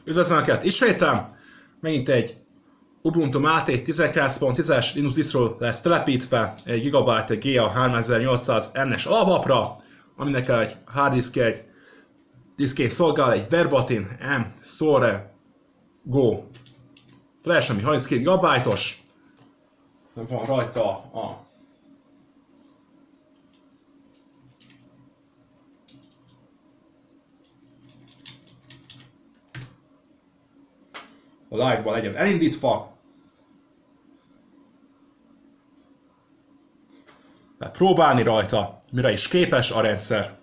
Üdvözlöm Önöket ismételem! Megint egy Ubuntu Mate 19.10-es Linux distro lesz telepítve egy GB GA 3800N-es alaplapra, aminek egy harddisk egy diszkén szolgál egy Verbatim M Store Go flash, ami 32 GB-os. Van rajta a live-ba legyen elindítva. Tehát próbálni rajta, mire is képes a rendszer.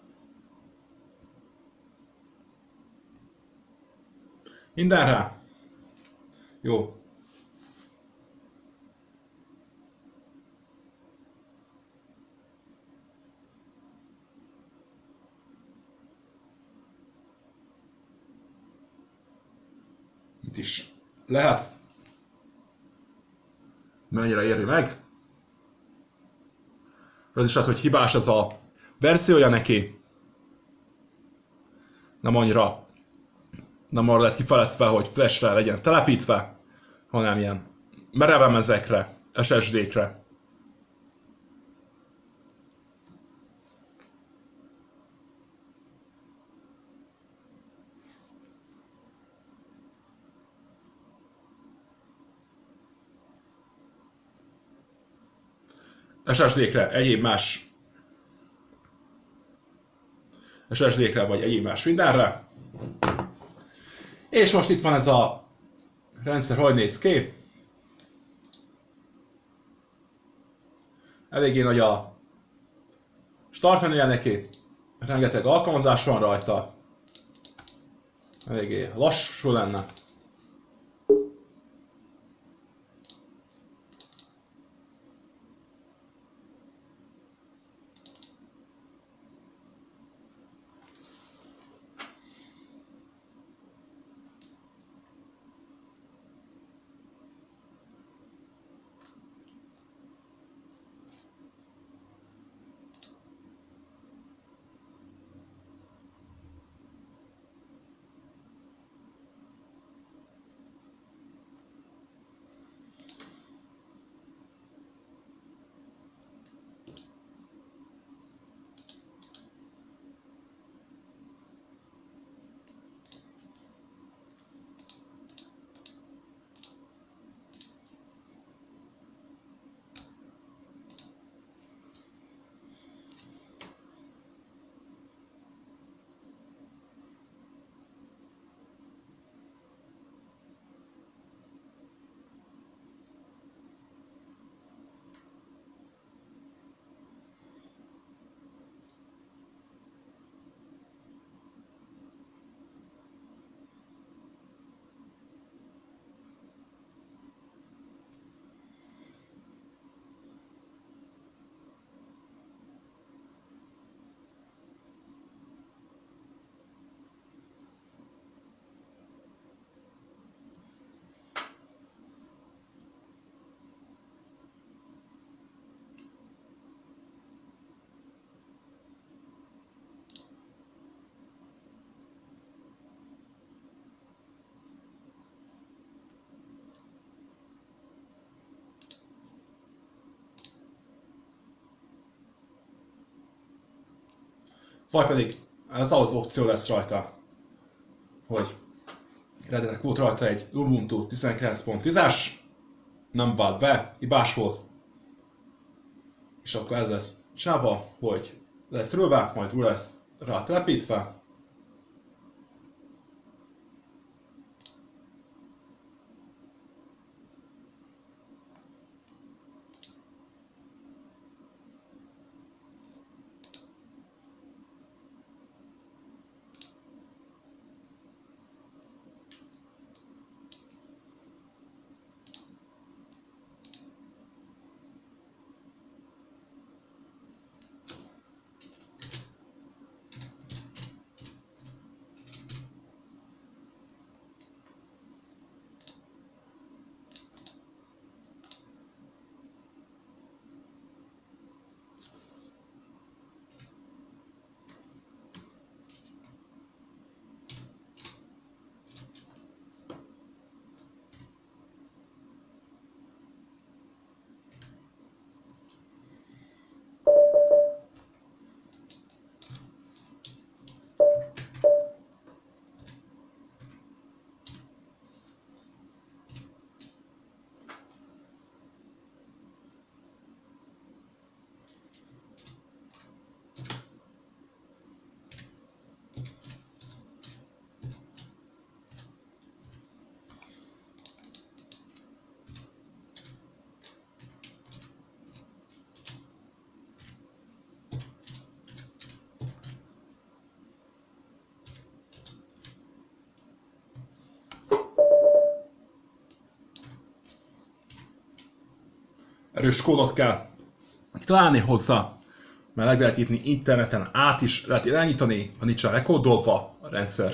Mindenre? Jó. Itt is lehet. Mennyire éri meg? Az is hogy hibás az a verziója neki. Nem arra lett kifejlesztve, hogy flashre legyen telepítve, hanem ilyen merevlemezekre, SSD-kre. SSD-kre, egyéb más SSD-kre vagy egyéb más mindenre. És most itt van ez a rendszer, hogy néz ki. Eléggé nagy a start menüje neki, rengeteg alkalmazás van rajta, eléggé lassú lenne. Vagy pedig ez az opció lesz rajta, hogy eredetileg volt rajta egy Ubuntu 19.10-es, nem vált be, hibás volt. És akkor ez lesz csinálva, hogy lesz rölve, majd újra lesz rá telepítve. erős kódot kell találni hozzá, mert meg lehet írni interneten, át is lehet irányítani, ha nincsen lekódolva a rendszer.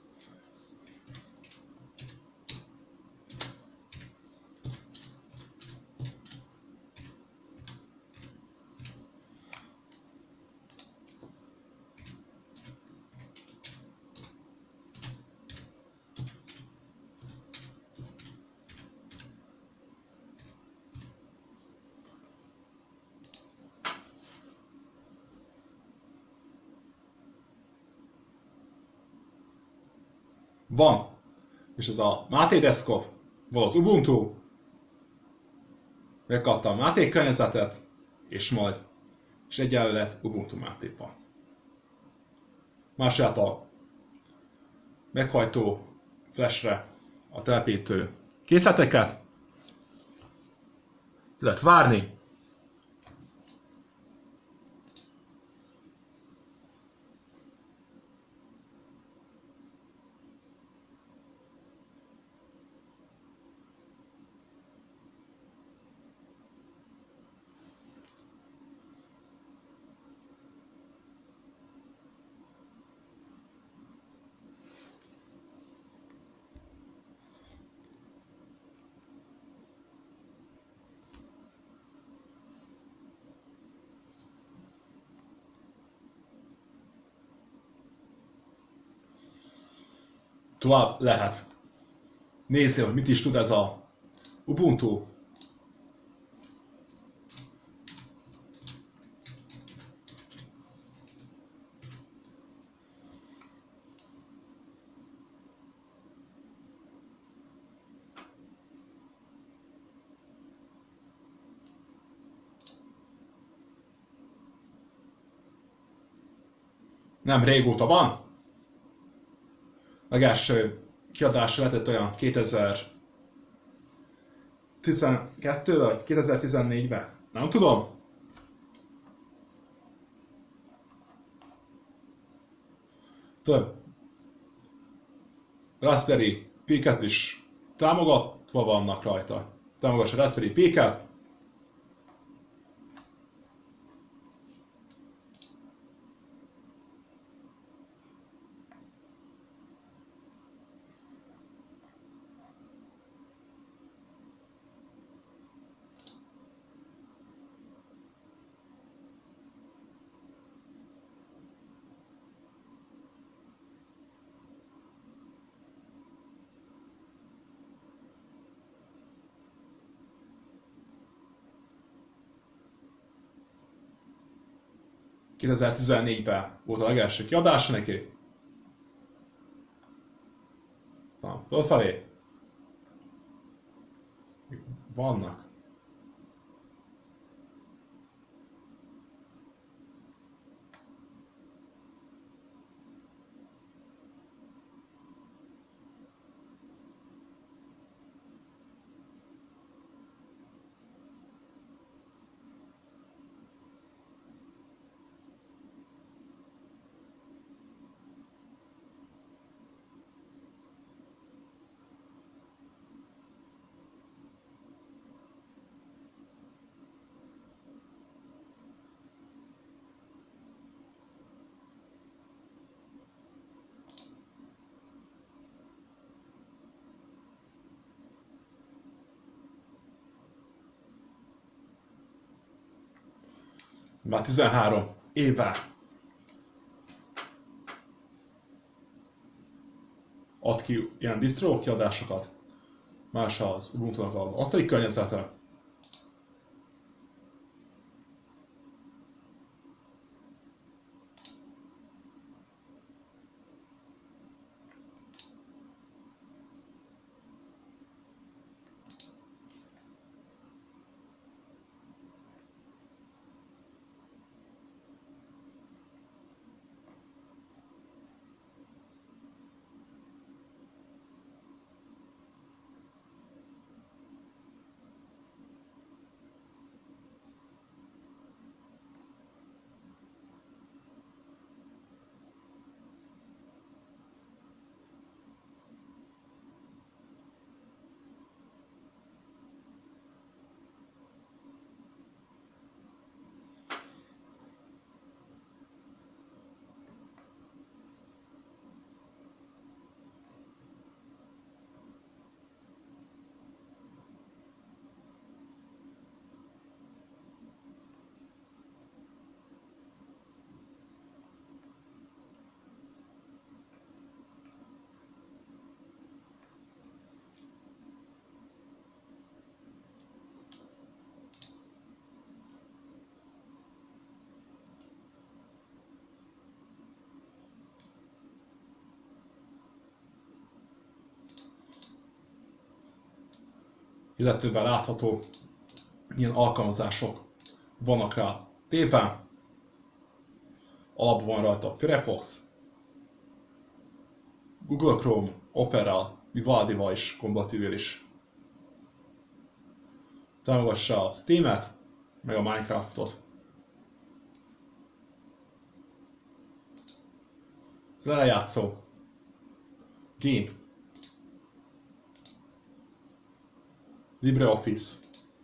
Van, és ez a Máté Desktop, van az Ubuntu, megkapta a Máté környezetet, és majd, és egyenlő lett Ubuntu Máté van. Másrát a meghajtó flashre a telepítő készleteket, lehet várni, tovább lehet nézni, hogy mit is tud ez a Ubuntu. Nem régóta van. Legelső kiadásra lehetett olyan 2012 vagy 2014-ben. Nem tudom. Több Raspberry Pi-ket is támogatva vannak rajta. Támogass a Raspberry Pi-ket. ...2014-ben volt a legelső kiadása neki. Fölfelé. Vannak. Már 13 éve ad ki ilyen distro kiadásokat. Más az Ubuntu-nak az asztali környezete. illetőben látható ilyen alkalmazások vannak rá téve. Alapban van rajta Firefox, Google Chrome, Opera, Vivaldival is kompatibilis. Támogassa a Steam-et, meg a Minecraftot. Zenejátszó. Game. LibreOffice.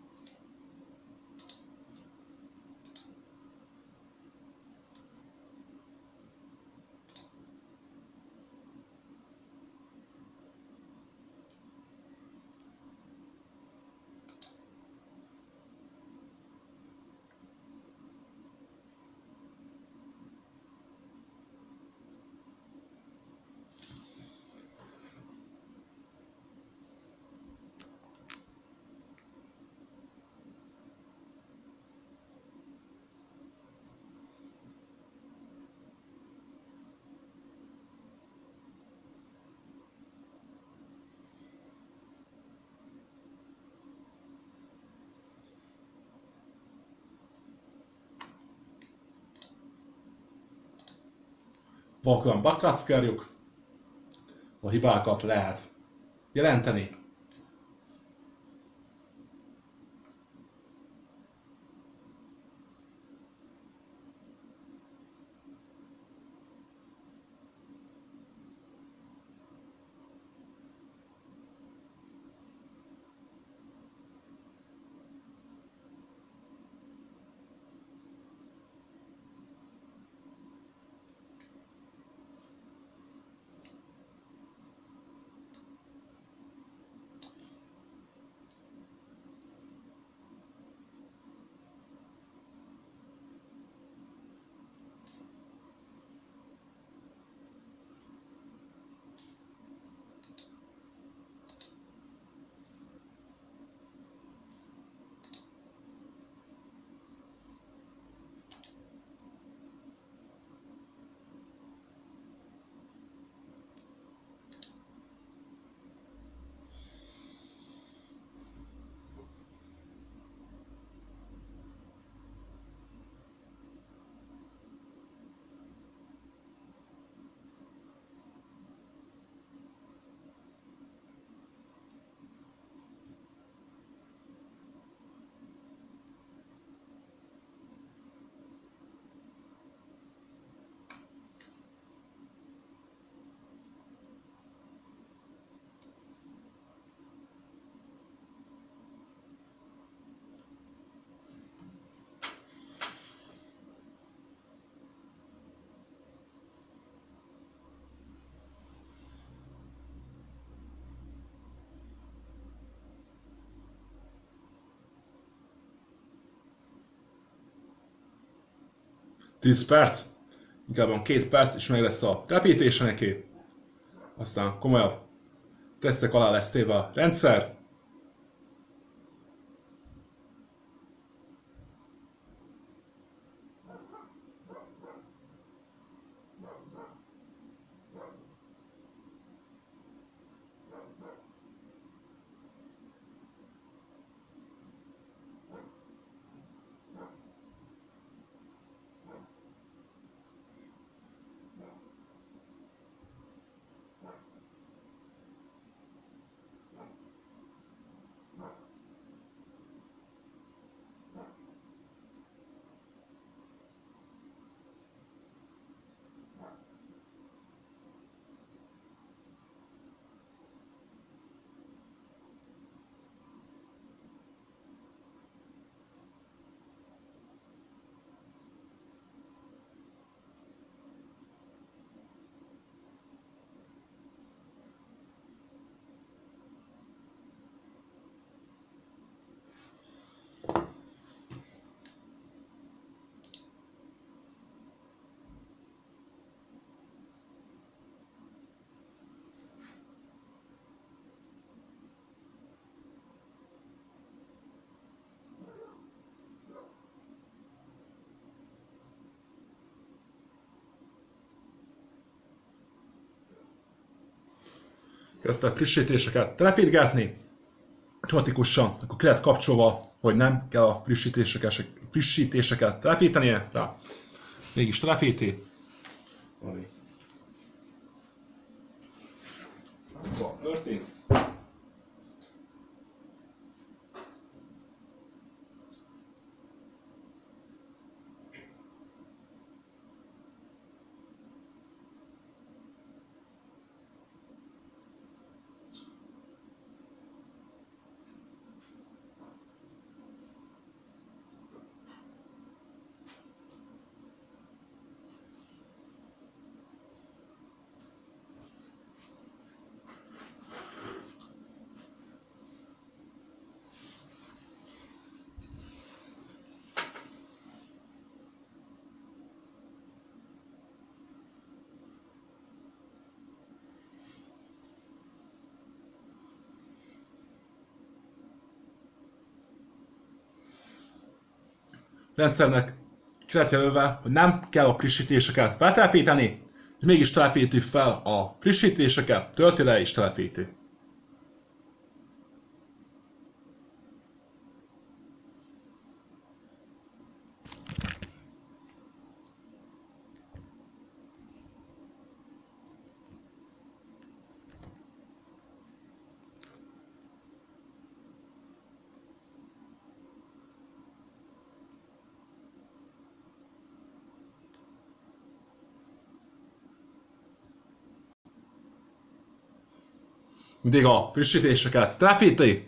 Valóban backtrackskerjük, a hibákat lehet jelenteni. Tíz perc, inkább van 2 perc, és meg lesz a telepítése neki. Aztán komolyabb tesztek alá lesz téve a rendszer. Kezdte a frissítéseket telepítgetni. automatikusan, akkor ki lehet kapcsolva, hogy nem kell a frissítéseket telepítenie rá. Mégis telepíti. Történt. Rendszernek ki lehet jelölve, hogy nem kell a frissítéseket feltelepíteni, és mégis telepíti fel a frissítéseket, tölti le és telepíti. Mindig a frissítéseket telepíti.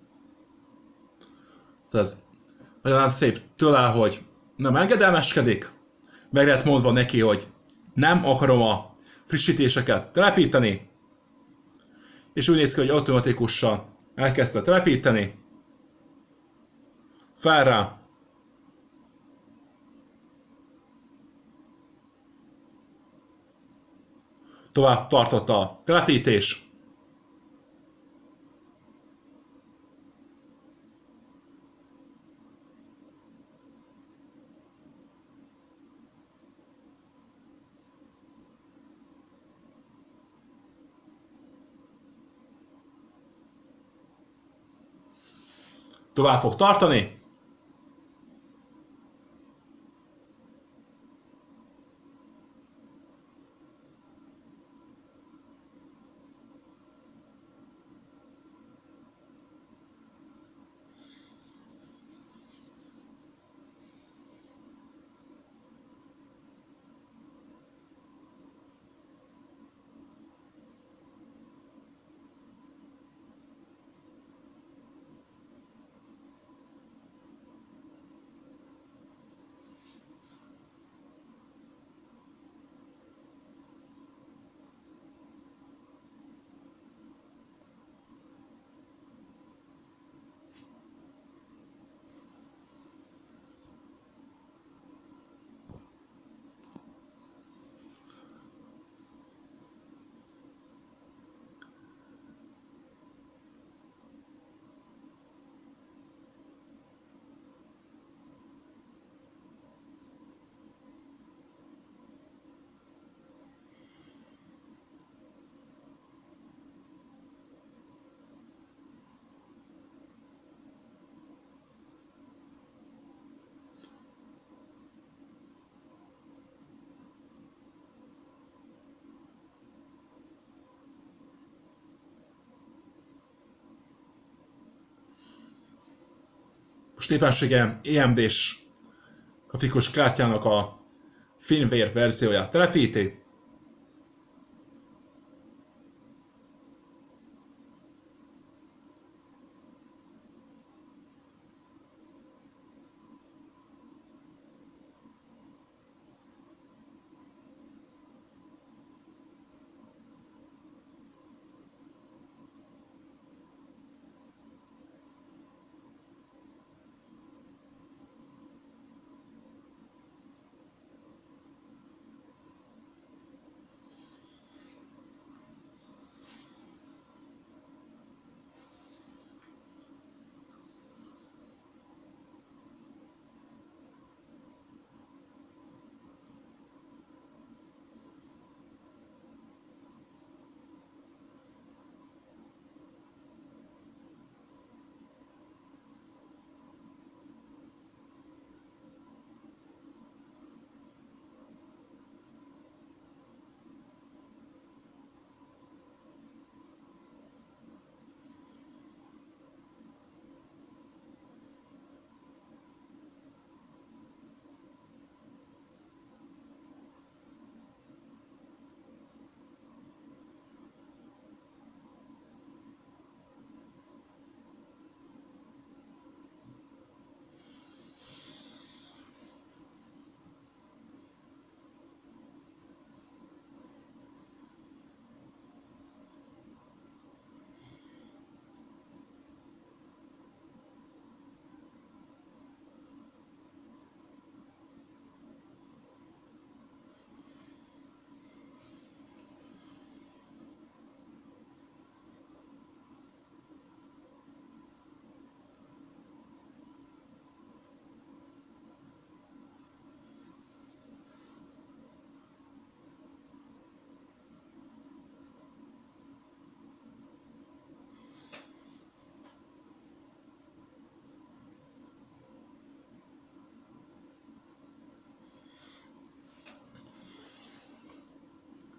Ez nagyon nem szép tőle, hogy nem engedelmeskedik. Meg lehet mondva neki, hogy nem akarom a frissítéseket telepíteni. És úgy néz ki, hogy automatikusan elkezdte telepíteni. Fel rá. Tovább tartott a telepítés. Tovább fog tartani. Most éppenséggel AMD-s grafikus kártyának a firmware verzióját telepíti.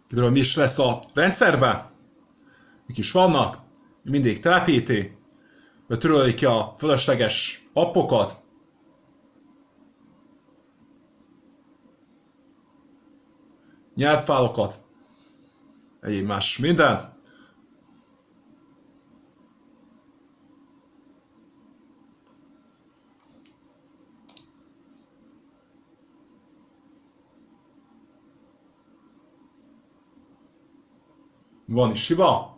Kiderül, mi is lesz a rendszerben, mik is vannak, mindig telepíti, betörölik ki a fölösleges appokat, nyelvfálokat, egyéb más mindent. Van is hiba.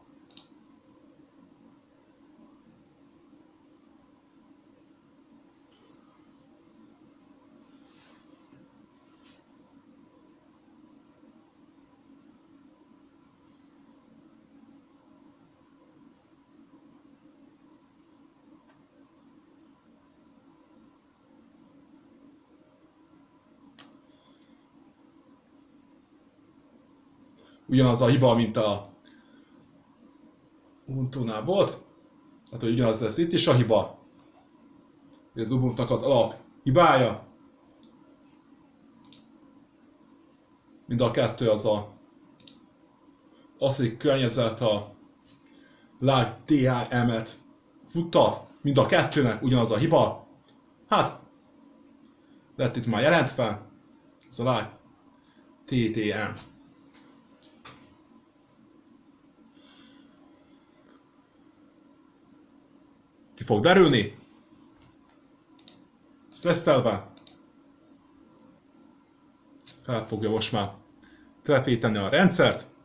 Ugyanaz a hiba, mint a Ubuntu-nál volt. Hát, hogy ugyanaz lesz itt is a hiba. Ez Ubuntu-nak az alap hibája. Mind a kettő az a asztrik környezet, a live THM-et futtat. Mind a kettőnek ugyanaz a hiba. Hát, lett itt már jelentve. Ez a live TTM. Ki fog derülni. Ezt tesztelve fel fogja most már telepíteni a rendszert.